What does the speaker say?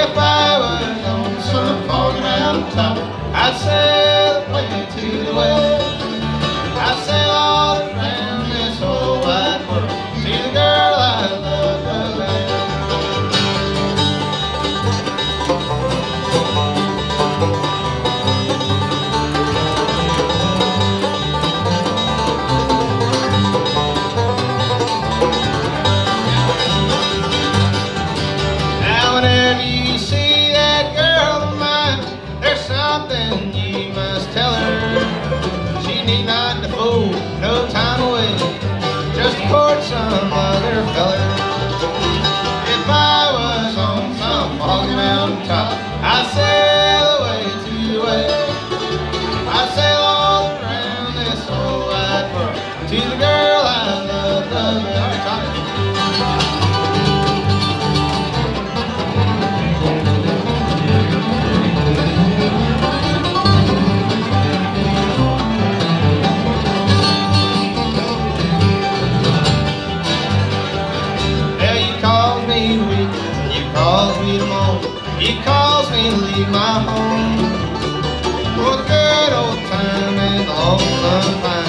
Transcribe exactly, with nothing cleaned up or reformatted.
If I was on some foggy mountain top, I'd sail away to the west. I'd sail all around this whole wide world, see the girl I love the best. Now whenever you see that girl of mine, there's something you must tell her. She need not to fool no time away, just to court some other feller. If I was on some foggy mountain top, I'd sail away to the west. I'd sail all around this whole wide world, to the girl I love the best. Calls me to moan, he calls me to leave my home for the good old time and the long sunshine.